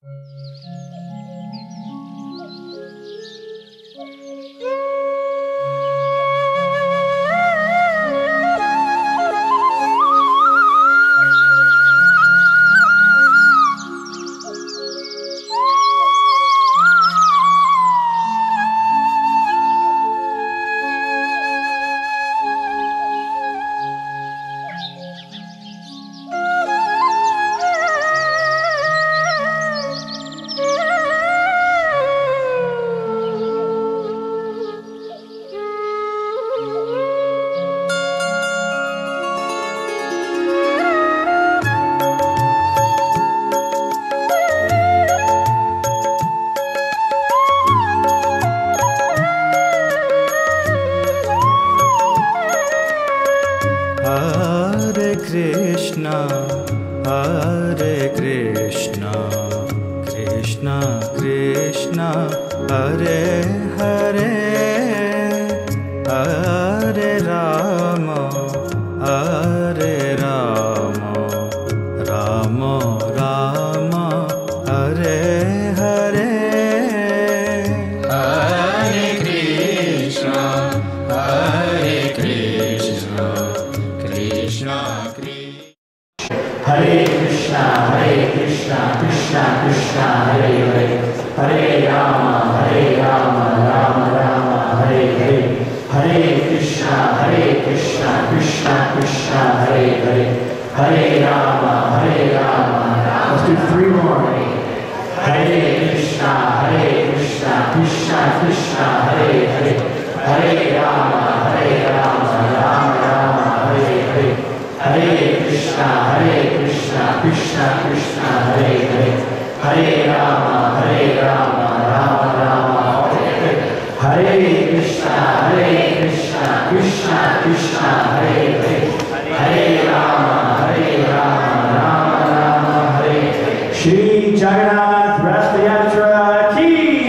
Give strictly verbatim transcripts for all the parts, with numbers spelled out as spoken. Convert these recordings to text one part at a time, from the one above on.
Jagannath Rath Yatra ki!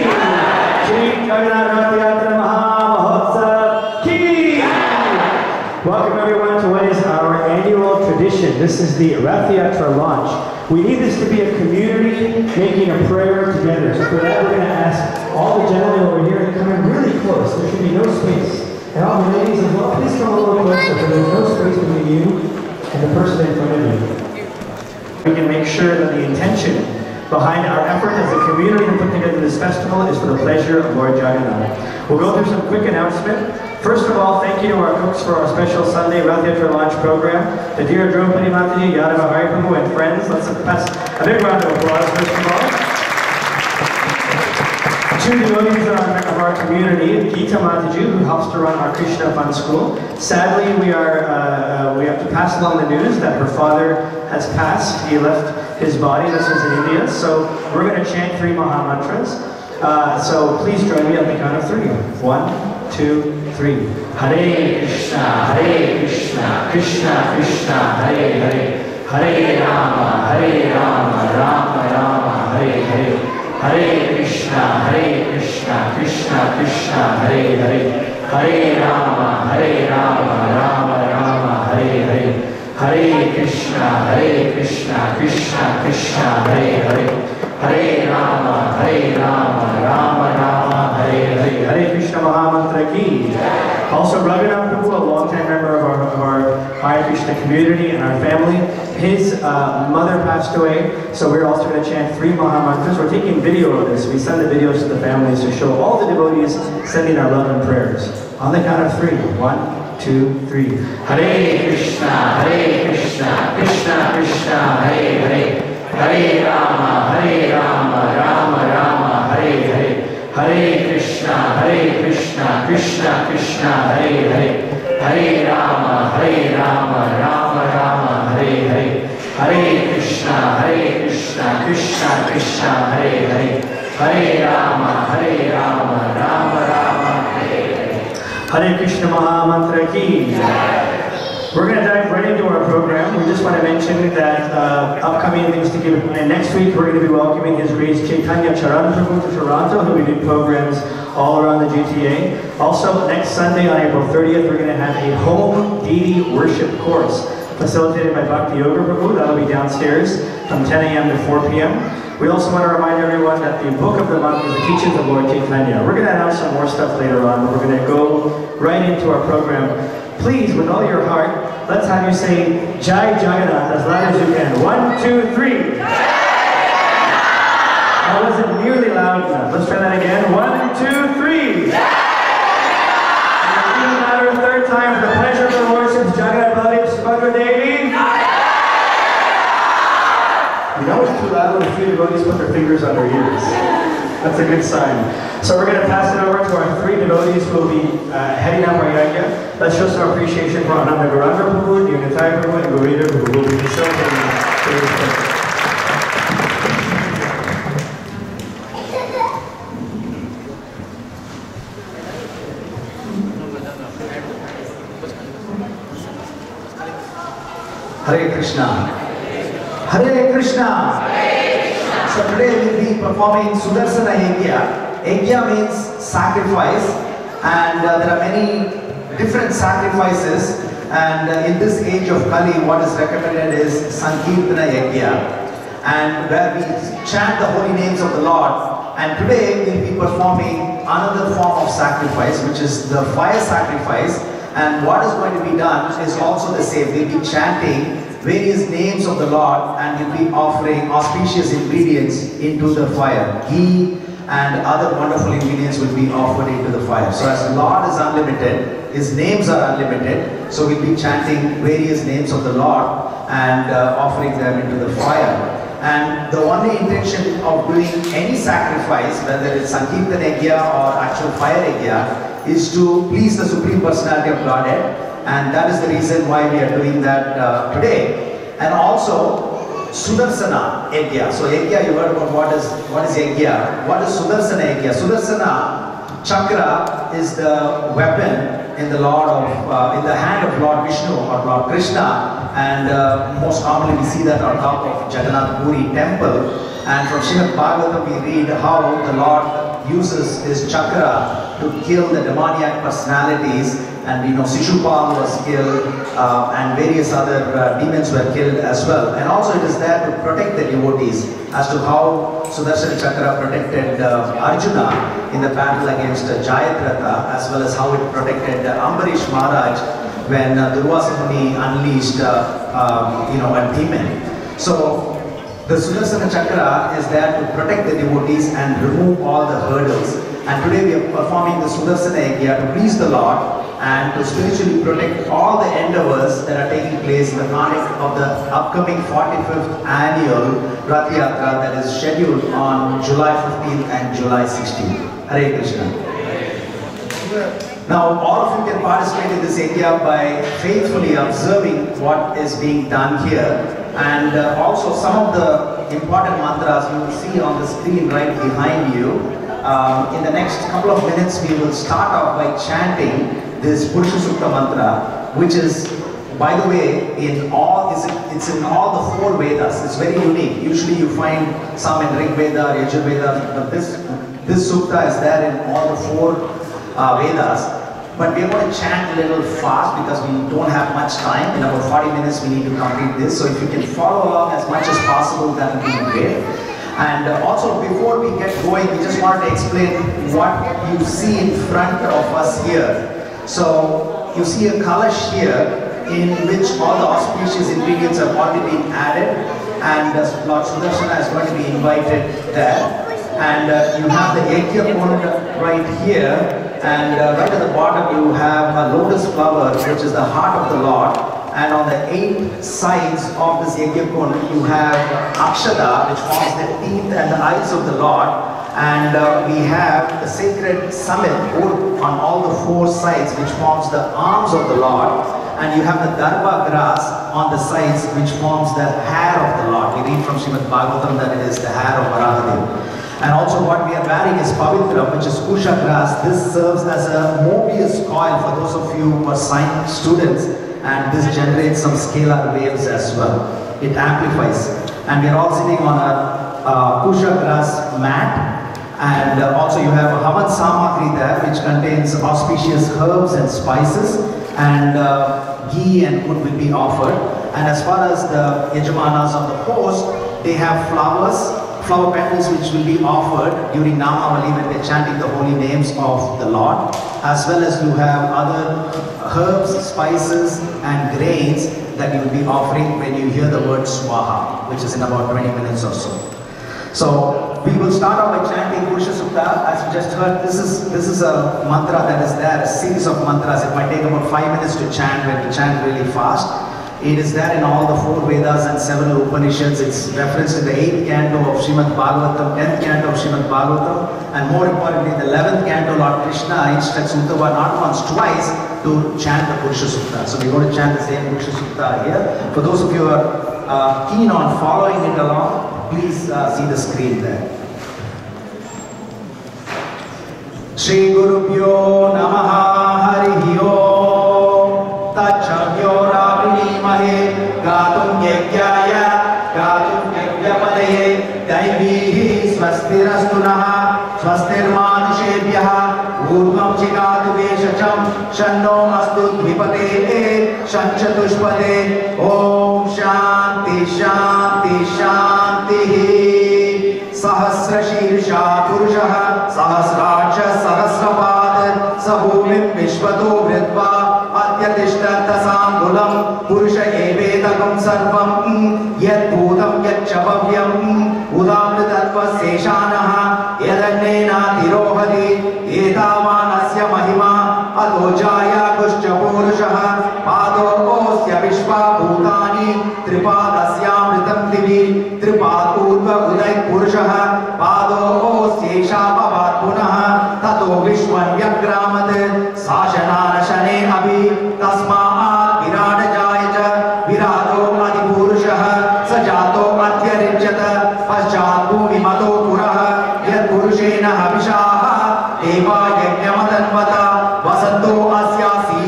Shri Jagannath Rath Yatra Mahamahotsav ki! Welcome everyone to what is our annual tradition. This is the Rath Yatra launch. We need this to be a community making a prayer together. So for that we're going to ask all the gentlemen over here to come in really close. There should be no space. And all the ladies as well, please come a little closer so there's no space between you and the person in front of you. We can make sure that the intention behind our effort as a community to put together this festival is for the pleasure of Lord Jagannath. We'll go through some quick announcement. First of all, thank you to our cooks for our special Sunday Rath Yatra launch program. The dear Draupadi Mataji, Yadava Hariprabhu, and friends. Let's pass a big round of applause first of all. Two devotees of our, of our community, Geeta Mataji, who helps to run our Krishna Fund School. Sadly, we are uh, uh, we have to pass along the news that her father has passed. He left his body. This was in India. So we're going to chant three Maha Mantras. Uh, so please join me on the count of three. One, two, three. Hare Krishna, Hare Krishna, Krishna Krishna, Hare Hare, Hare Rama, Hare Rama, Rama Rama, Hare Hare. Hare Krishna, Hare Krishna, Krishna Krishna, Hare Hare, Hare Rama, Hare Rama, Rama Rama, Hare Hare, Hare Krishna, Hare Krishna, Krishna Krishna, Hare Hare, Hare Rama, Hare Rama, Rama Rama, Hare Hare. Hare Krishna Mahamantra ki. Also, Raghunath Prabhu, a longtime member of our, of our Hare Krishna community and our family, his uh, mother passed away, so we're also going to chant three Mahamantras. We're taking video of this. We send the videos to the families to show all the devotees sending our love and prayers. On the count of three. One, two, three. Hare Krishna, Hare Krishna, Krishna Krishna, Hare Hare, Hare Rama, Hare Rama, Rama Rama, Hare Hare, Hare Krishna, Hare Krishna, Krishna Krishna, Hare Hare, Hare Rama, Hare Rama, Rama Rama, Hare Hare, Hare Krishna, Hare Krishna, Krishna Krishna, Hare Hare, Hare Rama, Hare Rama, Rama Rama, Hare Hare. Hare Krishna Mahamantra ki. We're going to dive right into our program. We just want to mention that uh, upcoming things to keep in mind. Next week, we're going to be welcoming His Grace Chaitanya Charan Prabhu to Toronto, who we do programs all around the G T A. Also, next Sunday on April thirtieth, we're going to have a home deity worship course. facilitated by Bhakti Yoga Prabhu. That'll be downstairs from ten A M to four P M We also want to remind everyone that the book of the month is the Teachings of Lord Chaitanya. We're going to announce some more stuff later on, but we're going to go right into our program. Please, with all your heart, let's have you say Jai Jagannath as loud as you can. One, two, three. That wasn't nearly loud enough. Let's try that again. One, two, three. And even louder a third time for the pleasure of the Lord since Jagannath Baladev Subhadra Devi. You know it's too loud when a few devotees put their fingers on their ears. That's a good sign. So we're going to pass it over to our three devotees who will be uh, heading up our yajna. Let's show some appreciation for Ananda Gauranga Prabhu, Unitai Prabhu, and Gaurita Prabhu who will be facilitating today's program. Hare Krishna. Hare Krishna. So today we will be performing Sudarsana Yajna. Yajna means sacrifice, and uh, there are many different sacrifices, and uh, in this age of Kali what is recommended is Sankirtana Yajna, and where we chant the holy names of the Lord. And today we will be performing another form of sacrifice, which is the fire sacrifice. And what is going to be done is also the same. We will be chanting various names of the Lord, and we'll be offering auspicious ingredients into the fire. Ghee and other wonderful ingredients will be offered into the fire. So as Lord is unlimited, His names are unlimited, so we'll be chanting various names of the Lord and uh, offering them into the fire. And the only intention of doing any sacrifice, whether it's Sankirtan Yajna or actual fire Yajna, is to please the Supreme Personality of Godhead, and that is the reason why we are doing that uh, today. And also Sudarsana Yajna. So Yajna, you heard about what is what is Yajna. What is Sudarsana Yajna? Sudarsana Chakra is the weapon in the Lord of uh, in the hand of Lord Vishnu or Lord Krishna, and uh, most commonly we see that on top of Jagannath Puri temple. And from Srimad Bhagavatam we read how the Lord uses his chakra to kill the demoniac personalities, and we know Shishupal was killed uh, and various other uh, demons were killed as well. And also it is there to protect the devotees, as to how Sudarsana Chakra protected uh, Arjuna in the battle against uh, Jayadratha, as well as how it protected uh, Ambarish Maharaj when uh, Durvasa Muni unleashed uh, uh, you know, a demon. So the Sudarsana Chakra is there to protect the devotees and remove all the hurdles. And today we are performing the Sudarsana Yajna to please the Lord and to spiritually protect all the endeavors that are taking place in the context of the upcoming forty-fifth annual Rath Yatra that is scheduled on July fifteenth and July sixteenth. Hare Krishna. Now all of you can participate in this Yajna by faithfully observing what is being done here. And uh, also some of the important mantras you will see on the screen right behind you. Um, in the next couple of minutes we will start off by chanting this Purusha Sukta mantra, which is, by the way, in all is it's in all the four Vedas. It's very unique. Usually you find some in Rig Veda, Yajur Veda, but this this sukta is there in all the four uh, Vedas. But we are going to chant a little fast because we don't have much time. In about forty minutes we need to complete this. So if you can follow along as much as possible, that would be great. And uh, also before we get going, we just wanted to explain what you see in front of us here. So you see a kalash here in which all the auspicious ingredients have already been added, and uh, Lord Sudarshana is going to be invited there. And uh, you have the Yajna Kund right here, and uh, right at the bottom you have a lotus flower, which is the heart of the Lord. And on the eight sides of this Yajna Kund you have Akshada, which forms the teeth and the eyes of the Lord. And uh, we have the sacred summit on all the four sides, which forms the arms of the Lord. And you have the Dharma grass on the sides, which forms the hair of the Lord. We read from Srimad Bhagavatam that it is the hair of Varahadev. And also what we are wearing is Pavitra, which is Kusha grass. This serves as a Mobius coil for those of you who are science students. And this generates some scalar waves as well. It amplifies. And we are all sitting on a uh, Kusha grass mat. And uh, also you have a Havan Samakri there, which contains auspicious herbs and spices. And uh, ghee and food will be offered. And as far as the Yajamanas of the host, they have flowers, flower petals which will be offered during Namavali when they're chanting the holy names of the Lord, as well as you have other herbs, spices and grains that you will be offering when you hear the word Swaha, which is in about twenty minutes or so. So we will start off by chanting Purusha Sukta. As you just heard, this is this is a mantra that is there, a series of mantras. It might take about five minutes to chant when you chant really fast. It is there in all the four Vedas and several Upanishads. It's referenced in the eighth canto of Srimad Bhagavatam, tenth canto of Srimad Bhagavatam, and more importantly, the eleventh canto, Lord Krishna instructs Uddhava not once, twice to chant the Purusha Sukta. So we're going to chant the same Purusha Sukta here. For those of you who are uh, keen on following it along, please uh, see the screen there. Shri Gurubhyo Namaha Harihi Om Tachavyo Rabhinimahe Gatum Yagyaya Gatum Yagyapadaye Daivihi Swastirastunaha Swastirmanushevyah Urvam Chigatu Veshacham Shanno Astu Dvipate Shanchatushpade Om Shanti Shanti Shanti Sahasra Shirsha Purushaha Sahasraksha Sahasrapad Sabhumim Vishvato Vritva Atyatishta Tasangulam Purusha Evedagam Sarvam Yat Bhutam Yat Chabhavyam Udamritatva Seshanaha Yadannena Tirohadi Etavanasya Mahima Adojaya Kushcha Purushaha Pado Osya Vishva Bhutani Tripadasya Mritam Divi Tripad Udva Uday Purushaha Pado Osya Bhavat Punaha Tato Vishwan Vyagramad Sashanana Shane Abhi Tasmaat Virada Jayaja Virado Adi Purushaha Sajato Atyarichata Paschat Bhumi Mato Puraha Yad Purushena Havishaha Deva Yajnamadanvata Vasanto Asya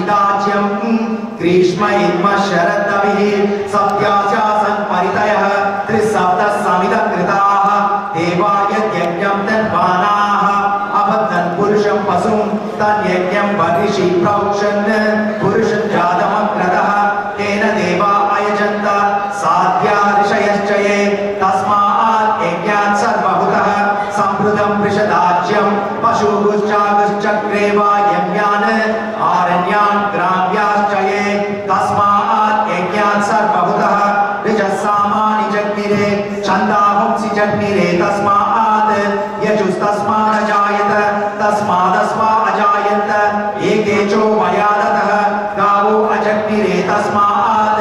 Sidachyam Krishma Idma Sharadavihi Satyasya Sanparitaya Trisabda Samida Kritaha Deva Yajnam Tanvanaha Abhadan Purusham Pasum Tan Yajnam Bharishi Praukshan Purushan Jadamakrataha Tena Deva Ayajanta Sadhya Rishayaschaye Tasmaat Yajnat Sarvahutaha Samprudam Prishadajyam Pashuguschaguschakreva Yamyan Aranyan Gramyaschaye Tasmaat Yajnat Sarvahutaha Rijasamani Jagmire Chandavamsi Jagmire Tasmaat Yajustasmana Jayata Tasmadasva Ajayata Ekecho Vayadataha Gavu Ajagmire Tasmaat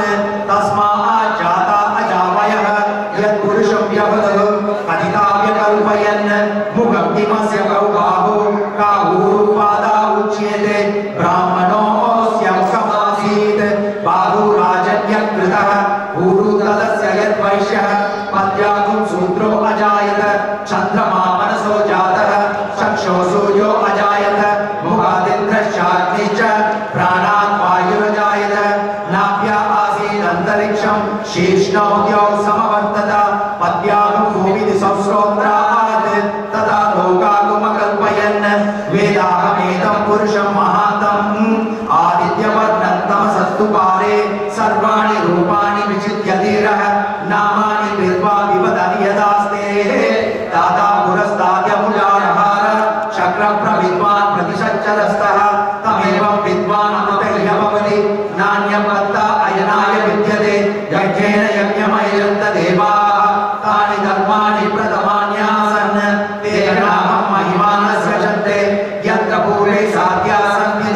Tasmaat Jata Ajavayaha Yad Purusham Vyavadahu Aditavya Kalpayan Mugam Dimasya Kaubahu Kahuru Pada Uchyete Brahmano Osyam Kamasid Bahu Rajanya Kritaha Uru Tadasya Yad Vaishyaha Padyagum Sudro Ajayata Chandrama Manaso Jataha Shaksho Suryo Ajayata Mugadindra Shagnicha Pranat Vayurajayata Navya Asid Antariksham Shishnaudyo Samavartada Padyagum Bhumidi Samsrotraad Tada Lokagumakalpayan Vedahamedam Purusham Mahatam Aditya Varnantam Sastupare Sarvani Rupani Vichityadiraha Namani Virva Vivadani Yadaste Tata Purastadya Mujarahara Shakra Pravidvan Pratishacharastaha Tamevam Vidvan Amutaya Bhavati Nanya Patta Ayanaya Vidyate Yajjena Yajnamayanta Deva Tani Dharmani Pradhamanyasan Teyanaham Mahimana Srajante Yatra Pure Sadhya Santi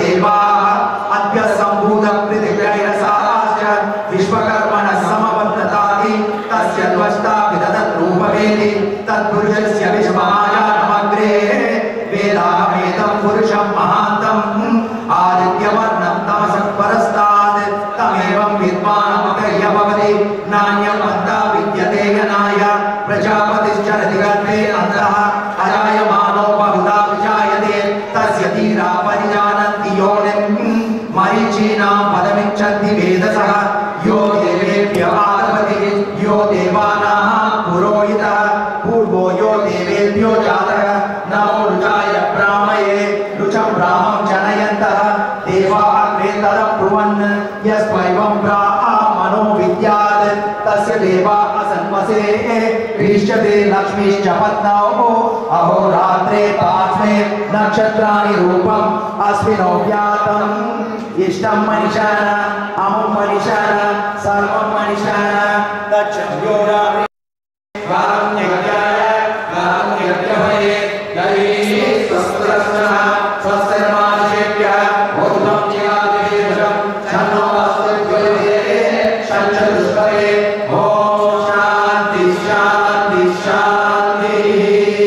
Deva Adya Sambhuda Pridhyaya Sahasya Vishwakarmana Samavattatati Tasya Dvashta Vidadat Rupavedi Tat Purushasya Vishvamaya Namagre Vedahamedam Purusham Mahantam Aditya Varnam Tamasak Parastad Tamevam Vidvan Amutaya Bhavati Nanya Patta Vidyate Yanaya Prajapatis Charati Gante Antaha Araya Mano Bahuda Vijayate Tasya Tira Parijananti Yonim Marichinam Padamichanti Vedasaha Yo Devebhya Adapati Yo Devanaha Purohita Purvo Yo Devebhyo Jataka Namo Ruchaya Brahmaye Rucham Brahmam Janayantaha Deva Agre Tadam Pruvan Yasvaivam Brahmano Vidya विद्यात् तस्य देवा असन्वसे ह्रीष्यते लक्ष्मीश्च पत्नौ अहोरात्रे तास्मे नक्षत्राणि रूपम् अस्मिनो व्यातम् इष्टं मनिषाण अमुं मनिषाण सर्वं मनिषाण तच्छयोरा वारं यज्ञाय वारं यज्ञभये दैवी स्वस्त्रस्नः स्वस्तिर्मानुषेभ्यः ऊर्ध्वं जिगादिवीर्भद्रं शन्नो अस्तिद्वये शञ्चतुष्पदे ॐ शान्ति शान्ति शान्तिः.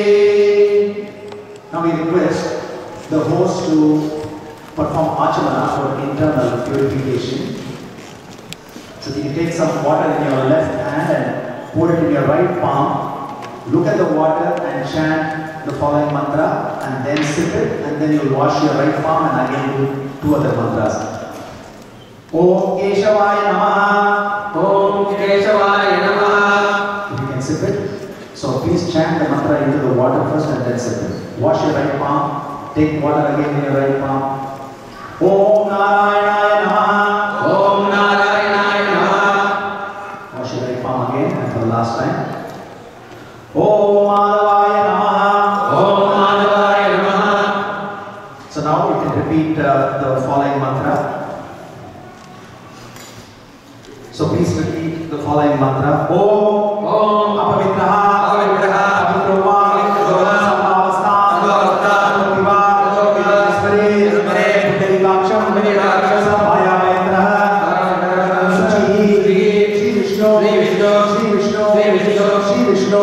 Now we request the host to perform achamana for internal purification. So you take some water in your left hand and pour it in your right palm. Look at the water and chant the following mantra and then sip it, and then you'll wash your right palm and again do two other mantras. Om Keshavaya Namaha. Om Keshavaya Namaha. If you can sip it. So please chant the mantra into the water first and then sip it. Wash your right palm. Take water again in your right palm. Om Narayana Namaha. Om Narayana Namaha. Wash your right palm again and for the last time. Om Madhavaya Namaha. Om Madhavaya Namaha. So now you can repeat uh, the following mantra. So please repeat the following mantra. Om Om Apavitraha Apavitraha Apavitrova Apavitrova Samavastha Samavastha Apaviva Apaviva Spare Spare Putarikaksham Putarikaksham Samaya Maetraha Shri Shri Vishnu Shri Vishnu Shri Vishnu Shri Vishnu Shri Vishnu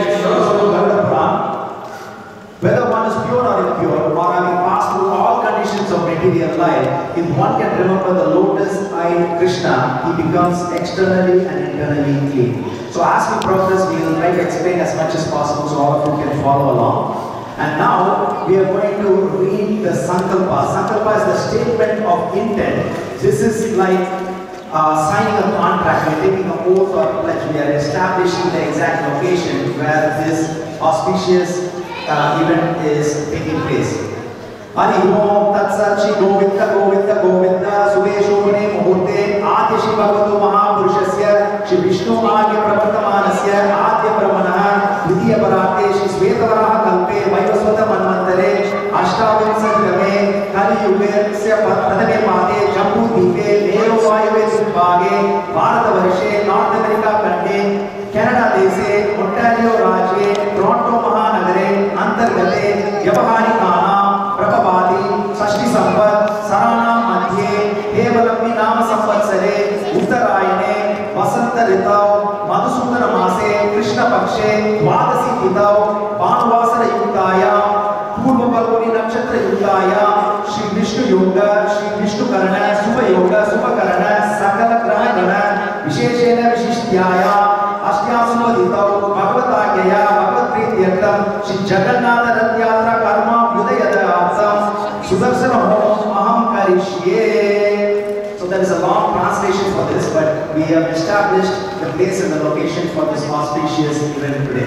whether one is pure or impure, or having passed through all conditions of material life, if one can remember the lotus-eyed Krishna, he becomes externally and internally clean. So as we progress, we will try to explain as much as possible so all of you can follow along. And now we are going to read the Sankalpa. Sankalpa is the statement of intent. This is like uh, signing a contract. We are taking an oath or pledge. We are establishing the exact location where this auspicious Uh, event is taking place. Hari Om Tat Sat Shri Govinda Govinda Govinda Subeshobane Muhurte Adi Shri Bhagavato Mahapurushasya Shri Vishnu Agya Pravartamanasya Adya Brahmanaha Vidya Parate Shri Svetavaraha Kalpe Vaivasvata Manvantare Ashtavinsatame Kali Yuge Sya Pradame Mate Jambu Dipe Nero Vayave Subhage Bharata Varshe North America Kande Canada Dese Ontario Rajye Toronto Mahanagare Antargate Yavaharikana Prabhavati Sashti Samvat Sarana Madhye Devalambi Nama Samvatsare Uttarayane Vasanta Ritau Madhusundara Mase Krishna Pakshe Dwadasi Titau Bhanuvasara Yugaya Purva Palguni Nakshatra Yugaya Shri Vishnu Yoga Shri Vishnu Karana Subha Yoga Subha Karana Sakala Graha Gana Visheshena Vishishyaya Ashtyasampaditau Bhagavatāgyaya Bhagavat Prītyartam Shri Jagannatha Rath Yatra Karma Vyudayadayātsam Sudarsana Hom Aham Karishye. So there is a long translation for this, but we have established the place and the location for this auspicious event today.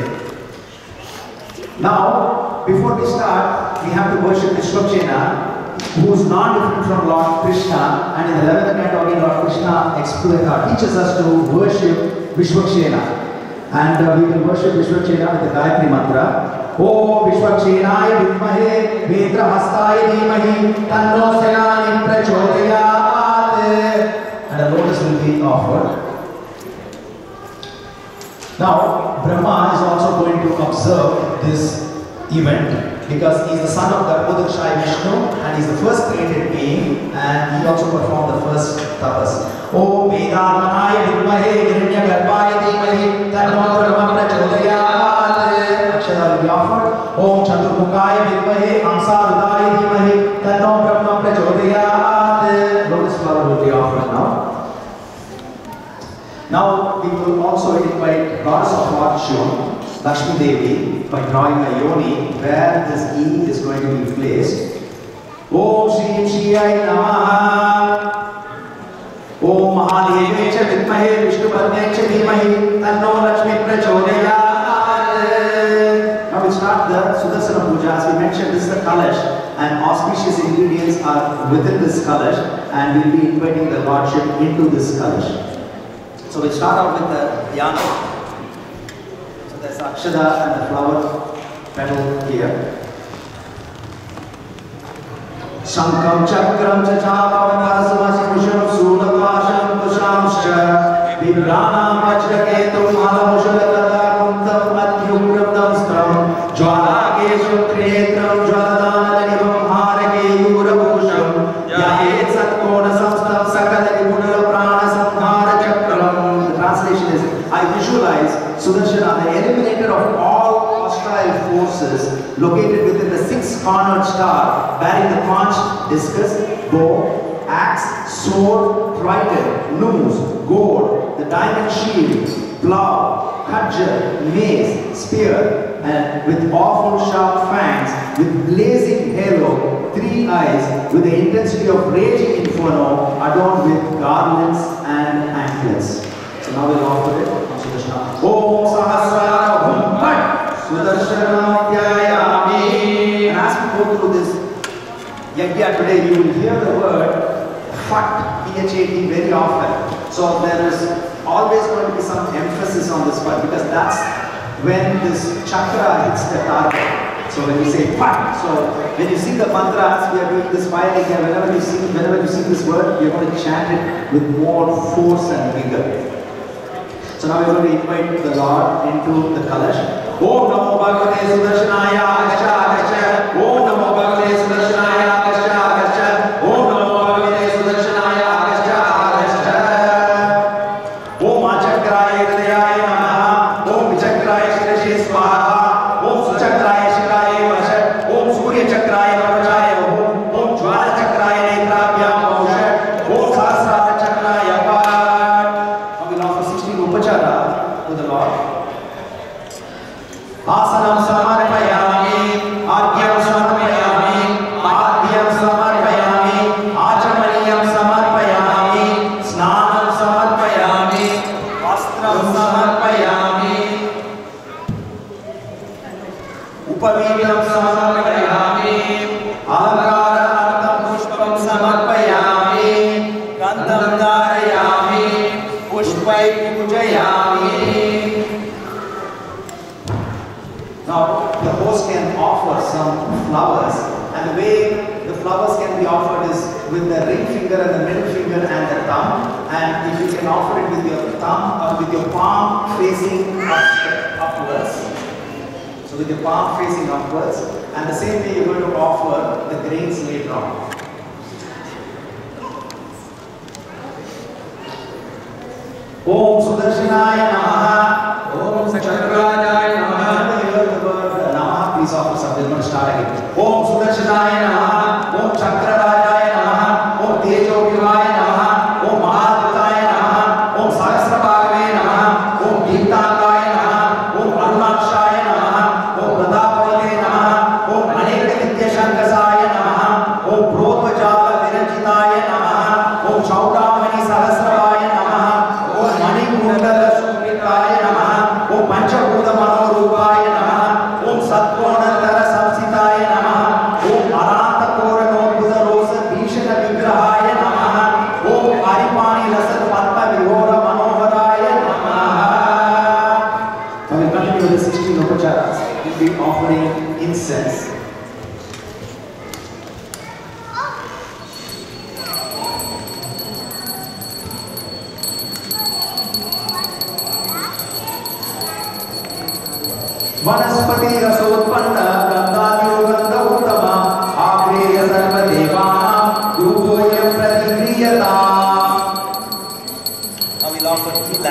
Now, before we start, we have to worship Vishwakshena, who is not different from Lord Krishna, and in the eleventh canto again Lord Krishna explains, uh, teaches us to worship Vishwakshena. And uh, we will worship Vishwakshena with the Gayatri mantra. Om Vishwakshenaya Vidmahe Vedrahastaya Dhimahi Tanno Senani Prachodayat. And a lotus will be offered. Now, Brahma is also going to observe this event because he is the son of Garbhodakshaya Vishnu and he is the first created being, and he also performed the first tapas. Om Vedanaya Vidmahe Hiranyagarbhaya Dhimahi Tanno Brahma Prachodayat. Akshara will be offered. Om Chaturmukhaya Vidmahe Amsarudaya Dhimahi Tanno Brahma Prachodayat. Lotus flower will be offered now. Now we will also invite Goddess of Fortune, Lakshmi Devi, by drawing a yoni where this E is going to be placed. Om Shri Shriya Namaha. Om Mahadevecha Vidmahe Vishnu Padmecha Dhimahi Tanno Lakshmi Prachodayat. Now we start the Sudarsana Puja. As we mentioned, this is the Kalash, and auspicious ingredients are within this Kalash, and we will be inviting the Lordship into this Kalash. So So we'll start off with the yana. So there's Akshada and the flower petal here. Shankam chakram chachapam parasvasmusham sulapasham kushamscha vibranam vajraketum halamushalagadam madhyugram damstram jwalakesham kriyetram jwaladanadanibam harake yurapusham yayet satkona samstam sakala vipuna prana samhara chakram. The translation is, I visualize Sudarshana, the eliminator of all hostile forces, located within the six-cornered star, bearing the conch, discus, bow, axe, sword, trident, noose, gourd, the diamond shield, plough, cudgel, mace, spear, and with awful sharp fangs, with blazing halo, three eyes, with the intensity of raging inferno, adorned with garlands and anklets. So now we'll offer it on Sudarshana. Om Sahasrara Hum Pat Sudarshana Dhyayami. And as we go through this yajna today, you will hear the word Phat, P H A T, very often. So there is always going to be some emphasis on this Phat, because that's when this chakra hits the target. So when we say Phat, so when you sing the mantras, we are doing this firing here. Whenever you sing, whenever you sing this word, you are going to chant it with more force and vigor. So now we are going to invite the Lord into the Kalash. Om Namo Bhagavate Sudarshanaya Agastya Agastya. Om Namo Bhagavate Sudarshanaya Agastya Agastya. Om Namo Bhagavate Sudarshanaya Agastya Agastya. Om Achakraya Hridayaya Namaha. Om Vichakraya Shirashe Swaha. Om Suchakraya Shiraya Vasha. Om Surya Chakraya Pravachaya Om. Om Jwala Chakraya Netrabhyam Vausha. Om Sahasrara Chakraya Pat. Now we'll offer sixteen upachara to the Lord. Asanam samarpayami, argyam samarpayami, adhyam samarpayami, achamaniyam samarpayami, snanam samarpayami, vastram samarpayami, upavidam samarpayami, alakaraartham pushpam samarpayami, gandham dharayami, pushpai pujayami. Now, the host can offer some flowers, and the way the flowers can be offered is with the ring finger and the middle finger and the thumb. And if you can offer it with your thumb or with your palm facing up, upwards. So with your palm facing upwards, and the same way you're going to offer the grains later on. Om Sudarshanaya Namaha. Om Chakrajaya Namaha. Please offer something. We're going to start again. Om Sudarshanaya Namaha. Om Chakrajaya Namaha. Om Tejo Vivaya Namaha. Om Mahadutaya Namaha. Om Sahasrabhagave Namaha. Om Deeptangaya Namaha. Om Arunakshaya Namaha. Om Pradapavate Namaha. Om Aneka Nitya Shankasaya Namaha. Om Prodvajala Virajitaya Namaha. Om Chaudamani Sahasravaya Namaha. Om Mani Mundala Sumritaya Namaha. Om Panchabuddha Manorupaya Namaha. Om Satkonantara Samsitaya Namaha. Om Aranta Koranodbhuta Rosa Bhishana Vigrahaya Namaha. Om Aripani Rasat Patma Vihora Manoharaya Namaha. Now we continue with the sixteen upacharas. We'll be offering incense. Vanaspati rasotpanna gandhadyo gandha uttama agreya sarva devana rupoyam pratikriyata. Now we'll offer Tila.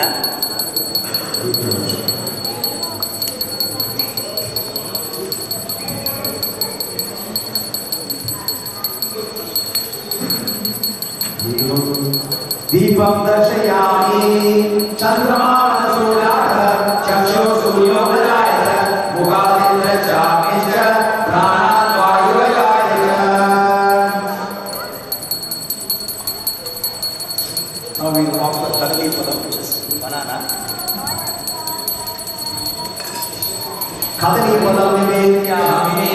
Deepam darshayami chandramana suryata chaksho suryodayata mugadindra chakisha pranat vayuvayaya. Now we will offer Kadali Padam, which is banana. Kadali Padam nivedyami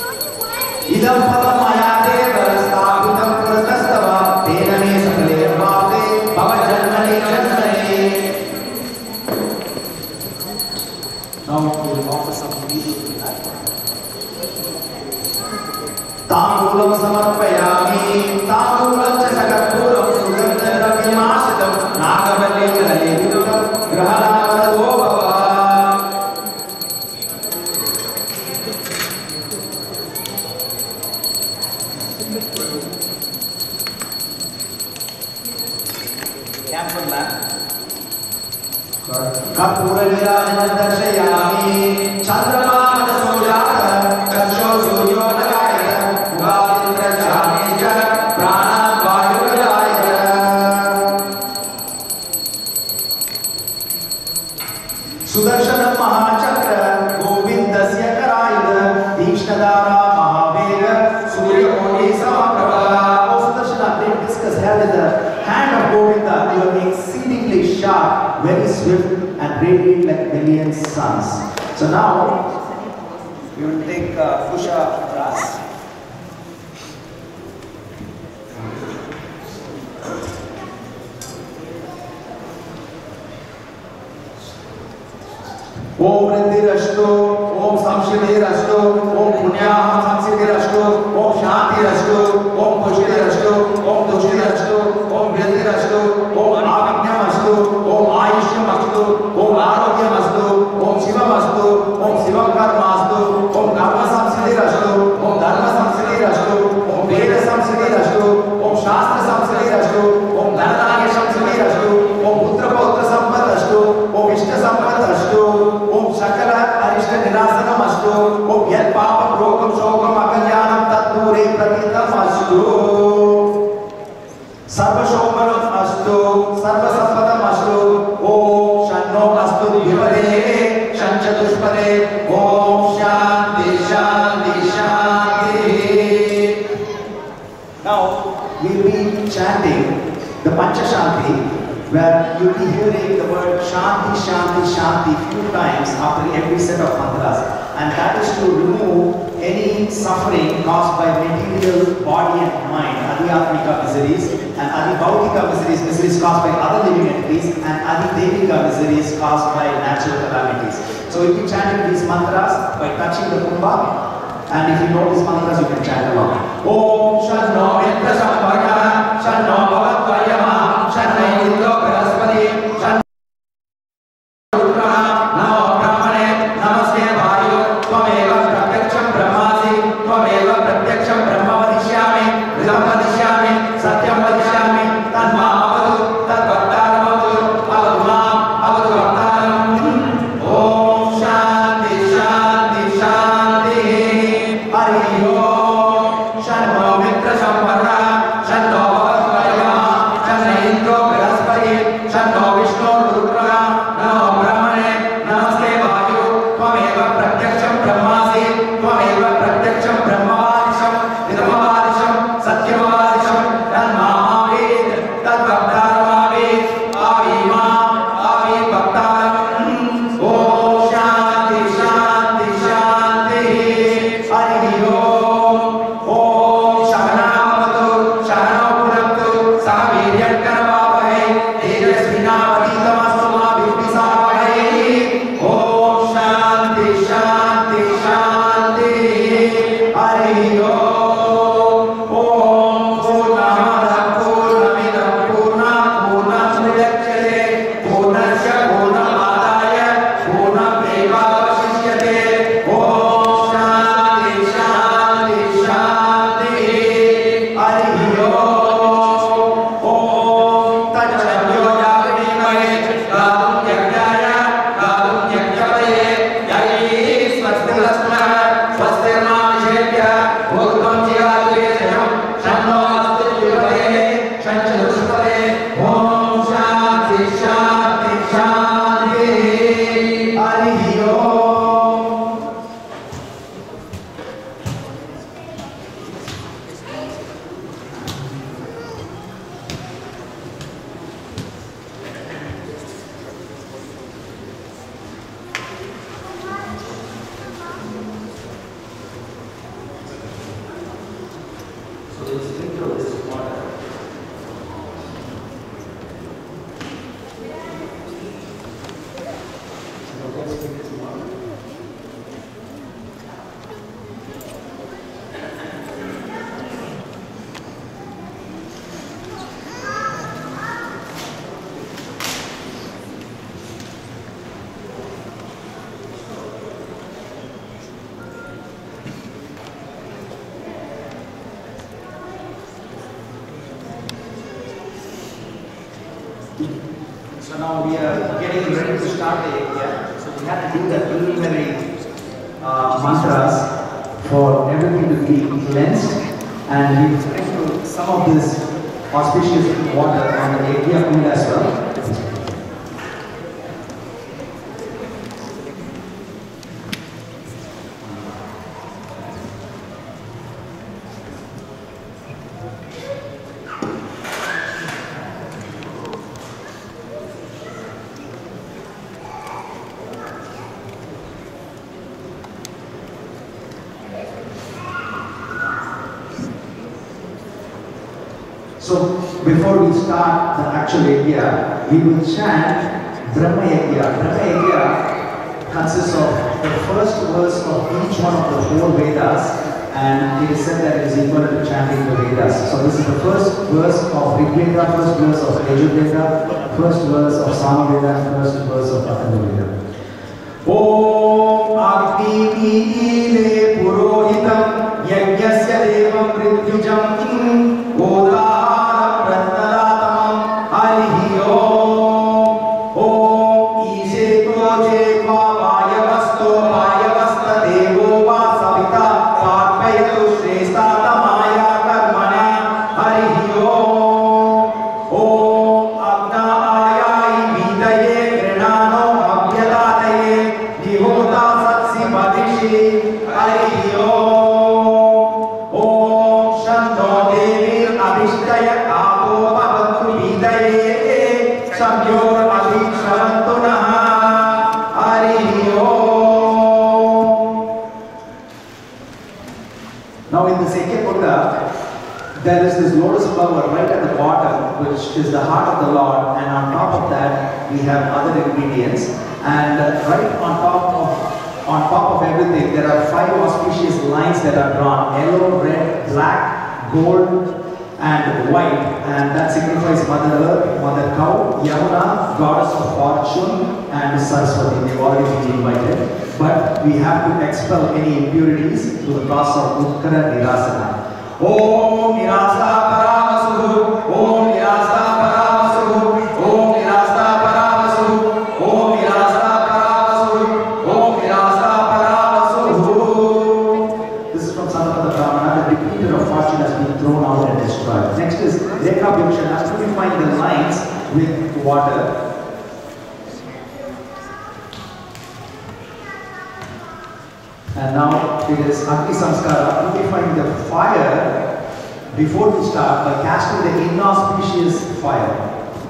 idam padam maya deva sthapitam pratastava tena me sakale Now we will offer some people to that. Tamulam samarpayami, tamulam cha sagatpuram, sugandharabhyamasitam, nagavalli kalalitam, grahanavado bhava. Camper man. Kapura nirajana darshayami, chandrama madasojata, karsho suryo nagaya, ugadindra jameja, prana vayu gajaya. Sudarshana mahachakra, govindasya karayuda, dishnadara mahavega, surya koti samaprabha. Oh Sudarshana, they discuss held in the hand of Govinda, you are exceedingly sharp, very swift and radiant like million suns. So now we will take uh, Pusha brass. Om Riddhirashtu, Om Samshirashtu, Om Punyam Samshirashtu, Om Shantirashtu, Om Pushtirashtu, Om Tushtirashtu, Om Riddhirashtu, Om Avijnamastu, Om Ayushyamastu, Om Arogyamastu, Om Shivamastu, Om Shivam Karmastu, Om Karma Samshirashtu, Om Dharma Samshirashtu, Om Veda Samshirashtu, Om Shastra Samshirashtu, Om Dhanadanya Samshirashtu, Om Putra Pautra Sampadashtu, Om Ishta Sampadashtu, Om Sakala Arishta Nirasanamastu, Om Yat Papa Rogam Shogam Akalyanam Tatture Pratitamastu, Sarva Shomanam Astu, Sarva Sampadam Astu, Om Shanno Astu Vipade, Shanchatushpade, Om Shanti Shanti Shanti. Now we will be chanting the Pancha Shanti, where you will be hearing the word Shanti, Shanti, Shanti few times after every set of mantras, and that is to remove any suffering caused by material body and mind, Adhyatmika miseries, and Adhibhautika miseries, miseries caused by other living entities, and Adhidevika miseries caused by natural calamities. So you can chant these mantras by touching the kumbha, and if you know these mantras, you can chant along. Om Shanno Mitra Sampaka, Shanno Bhavatvayama, Shanno Indro Brahaspati, Shanno Rudra, Namo Brahmane, Namaste Vayu, Tvameva Pratyaksham Brahmasi, Tvameva Pratyaksham Brahma Vadishyami, Ridam Vadishyami, Satyam Vadishyami, Tanma Avadu, Tadvaktaram Avadu, Avadu Mam, Avadu Vaktaram. Om Shanti Shanti Shanti. Hari Om. Shanno Mitra Sampaka, Shanno Bhavatvayama, Shanno Indro Brahaspati, So now we are getting ready to start the yajna. So we have to do the preliminary uh, mantras for everything to be cleansed, and we will sprinkle some of this auspicious water on the yajna kund as well. So before we start the actual yajna, we will chant Brahma Yajna. Brahma Yajna consists of the first verse of each one of the four Vedas, and it is said that it is equivalent to chanting the Vedas. So this is the first verse of Rig Veda, first verse of Yajurveda, first verse of Samaveda, first verse of Atharvaveda. Om Agni Ile Purohitam Yajnasya Devam Prithvijam Oda there is this lotus flower right at the bottom, which is the heart of the Lord, and on top of that we have other ingredients. And uh, right on top of on top of everything, there are five auspicious lines that are drawn: yellow, red, black, gold, and white. And that signifies Mother Earth, Mother Cow, Yamuna, Goddess of Fortune, and Saraswati. They've already been invited, but we have to expel any impurities through the process of Utkara Nirasana. Om Nirasa Paramasuhu, Om Nirasa Paramasuhu, Om Nirasa Paramasuhu, Om Nirasa Paramasuhu, Om Nirasa Paramasuhu. This is from Sanatana Brahmana. The repeater of fortune has been thrown out and destroyed. Next is Rekha Bhushan. Purifying the lines with water. And now it is Agni Samskara, purifying the fire before we start by casting the inauspicious fire.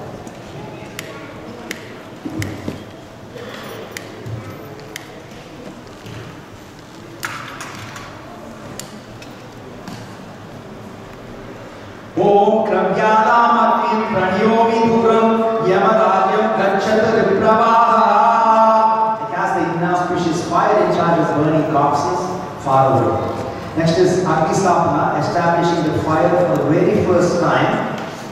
Om Krabhyadam Agni Praniyomi Duram Yamaradyam Gacchata Vipravaha. Inauspicious fire in charge of burning corpses far away. Next is Agni Stapana, establishing the fire for the very first time.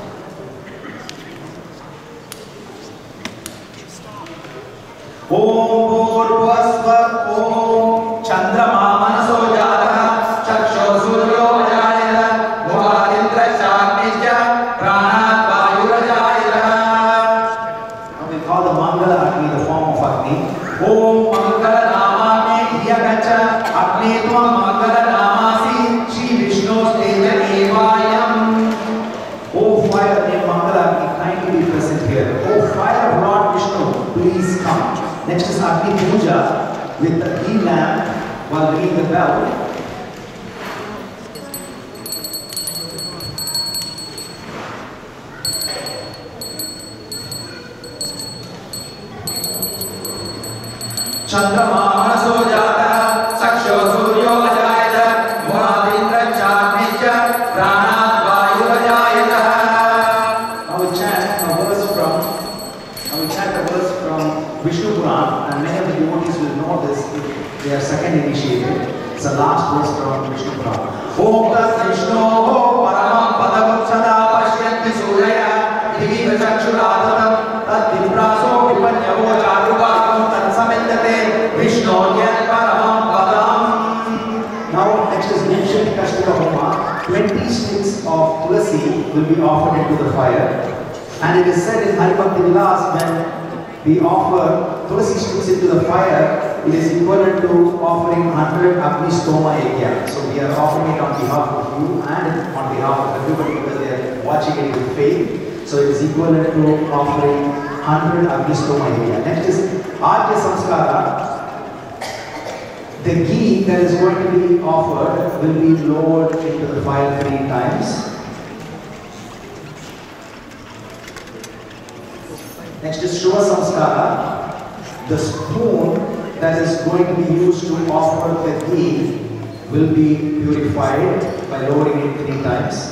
Om Bhurvasva Om Chandrama Manaso Jata Chaksho Suryo Jayata Bhavadindra Shaknija Pranat Vayurajayata. Now we call the Mangala Agni the form of Agni. Om Mangala Namami Hiyagacha Agni Tvam Mangala Namasi Shri Vishnu's Teja Evayam. Oh fire named Mangala Agni, kindly be present here. Oh fire of Lord Vishnu, please come. Next is Agni Puja with the ghee lamp while ringing the bell. Chandrama Manaso Jata Saksho Suryo Ajayata Bhavadindra Shaknija Pranat Vayurajayata. Now we chant a verse from now we chant a verse from Vishnu Puran, and many of the devotees will know this if they are second initiated. It's the last verse from Vishnu Puran. Om Tat Vishnu Paramam Padam Sada Pashyanti Surya Divi Chakshuradatam Tat Vipraso Vipanyavo Charuvakam Tat Samendate Vishnu Yat Paramam Padam. Now next is Nimshati Kashmira Homa. twenty sticks of tulasi will be offered into the fire. And it is said in Haribhakti Vilas, when we offer tulsi sticks into the fire, it is equivalent to offering one hundred Agni Stoma Yajna. So we are offering it on behalf of you and on behalf of everybody because they are watching it with faith. So it is equivalent to offering one hundred Agni Stoma Yajna. Next is Arya Samskara. The ghee that is going to be offered will be lowered into the fire three times. Next is Shubha Samskara. The spoon that is going to be used to offer the ghee will be purified by lowering it three times.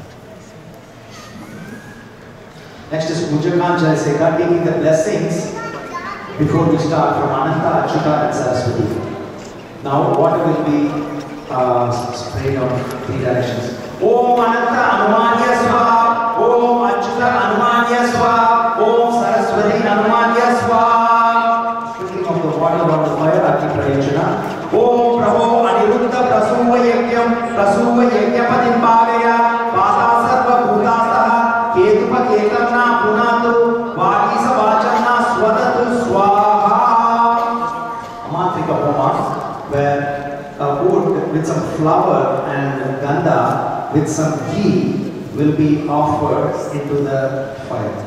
Next is Pujakan Jayaseka, taking the blessings before we start from Ananta, Achyuta and Saraswati. Now water will be uh, sprayed on three directions. Om Ananta Anumanya Swaha, Om Achyuta Anumanya Swaha, Om Saraswati Anumanya Swaha. Sprinkling of the water on the fire, Ati Prayachana. Om Prabho Aniruddha Prasuva Yagyam, Prasuva Yagyapatim Bhagaya, Vata Sarva Bhutasaha, Ketupa Ketamna Punatu, Vagisa Vachana Swadatu Swaha. Amantrika Homa, where a wood with some flour and ganda with some ghee will be offered into the fire.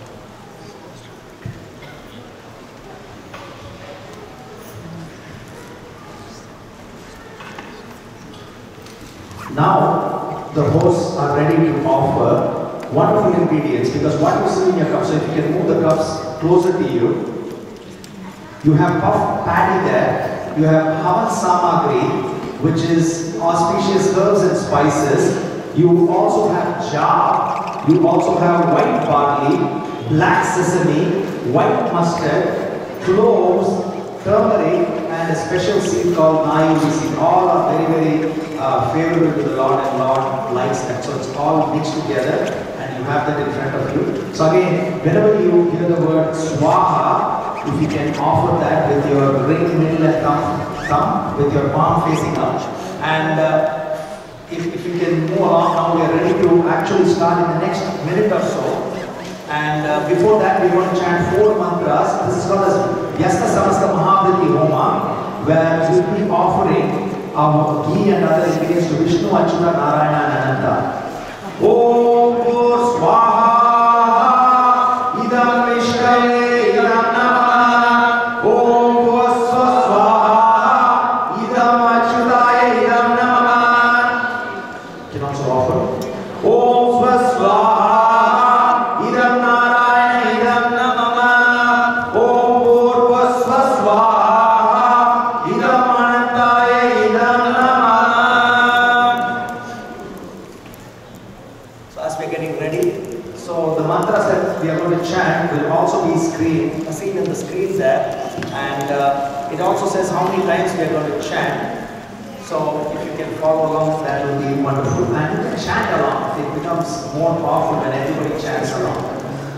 Now the hosts are ready to offer wonderful ingredients, because what you see in your cups, so if you can move the cups closer to you, you have puff patty there. You have Havan Samagri, which is auspicious herbs and spices. You also have jar. You also have white barley, black sesame, white mustard, cloves, turmeric, and a special seed called Nayuri seed. All are very, very uh, favorable to the Lord, and Lord likes that. So it's all mixed together, and you have that in front of you. So again, whenever you hear the word Swaha, if you can offer that with your ring, middle and thumb, thumb with your palm facing up. And uh, if, if you can move along now, we are ready to actually start in the next minute or so. And uh, before that, we're going to chant four mantras. This is called as Yasta Samasta Mahavriti Homa, where we'll be offering our ghee and other ingredients to Vishnu, Achyuta, Narayana and Ananta. Om Bhur Swaha Idam Vishnaye Idam Namaha. Om Bhur Swaha Idam Achyutaya Idam Namaha. Can also offer Om Swaha Idam Narayana Idam Namaha. Om Bhur Swaha Idam Anantaya Idam Namaha. So as we're getting ready, so the mantras that we are going to chant will also be screened, seen in the screen there, and uh, it also says how many times we are going to chant. So if you can follow along, that will be wonderful. And you can chant along. It becomes more powerful when everybody chants along.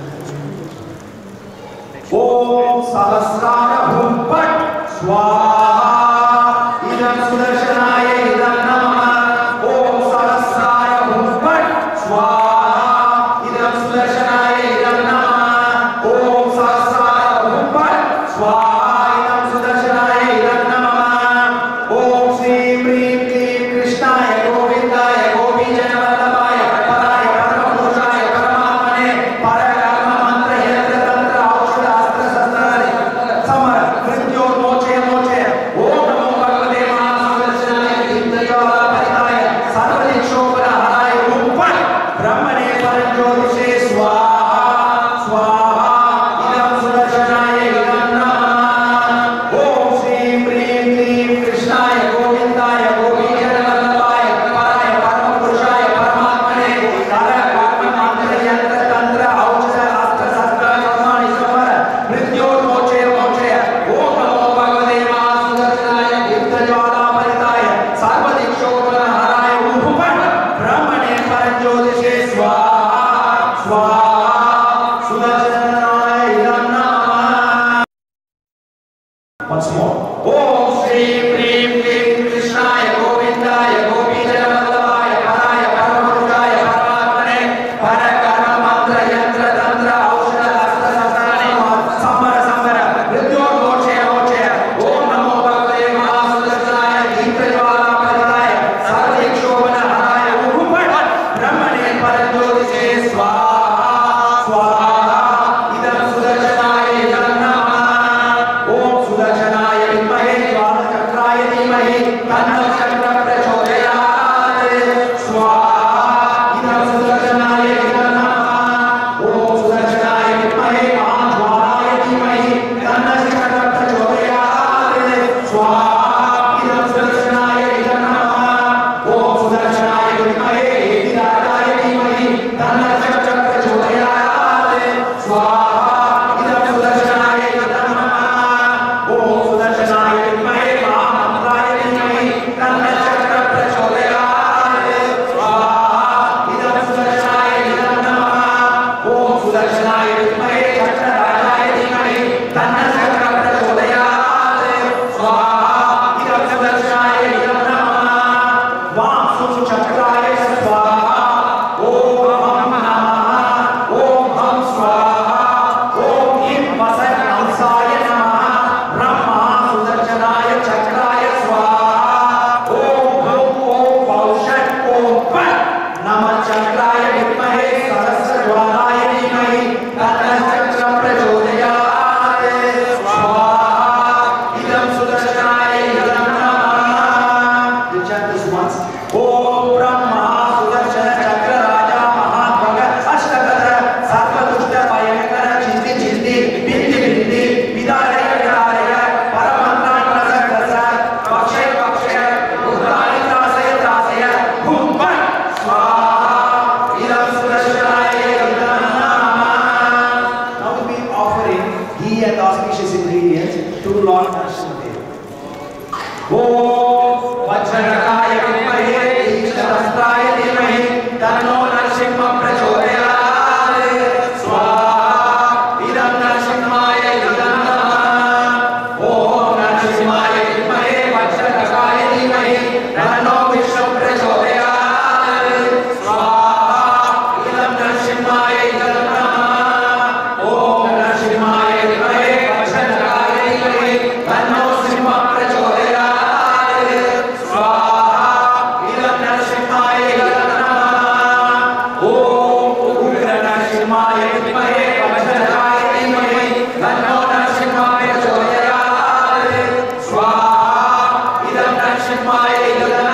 Om Sahasrara Hum Pat Swaha Idam Sudarshanaya Idam Namaha. Om Sahasrara Hum Pat Swaha Idam Sudarshanaya Idam Namaha. Om Sahasrara Hum Pat Swaha Idam Sudarshanaya Idam Namaha. Om Shri Hrim Klim Krishnaya Govindaya Gopi Janavallabhaya Paraya Paramapurushaya Paramatmane Parakarma Mantra Yantra Tantra Aushadha Astra Sastra Samar Mrityo Moche Moche Om Namo Bhagavate Mahasudarshanaya Dindayala Paritaya Sarvadikshopara Haraya Rupat Brahmane Paranjyotishe Swaha Swaha Idam Sudarshanaya Idam Namaha. Om Shri Hrim Klim Krishnaya Govindaya Gopi Janavallabhaya Paraya Paramapurushaya Paramatmane Parakarma Mantra Yantra Tantra Aushadha Astra Sastra Karmani Samara Mrityo Moche Moche Om Namo Bhagavate Mahasudarshanaya Dindayala Paritaya Sarvadikshopara Haraya Rupat Brahmane Paranjyotishe Swaha Swaha Sudarshanaya Idam Namaha. Once more. Om Shri Hrim Klim Krishnaya Govindaya Gopi Janavallabhaya Paraya Paramapurushaya Paramatmane Parakarma Mantra Yantra Tantra Lord Narasimhadev. Om Vajrakaya Vimahe Ishtarasthaya Dhimahi Tanno Narasimha Prachodayat. Swaha Idam Narasimhaya Idam Namah. Om Narasimhaya Vimahe Vajrakaya Dhimahi Tanno Vishnu Prachodayat. Swaha Idam Narasimhaya Idam Namah. Om Narasimhaya Vimahe Vajrakaya Dhimahi Tanno Simha Prachodayat. Swaha Idam Narasimhaya Idam Namah. Om Ugra Narasimhaya Vimahe Vajrakaya Dhimahi Tanno Narasimha Prachodayat. Swaha Idam Narasimhaya Idam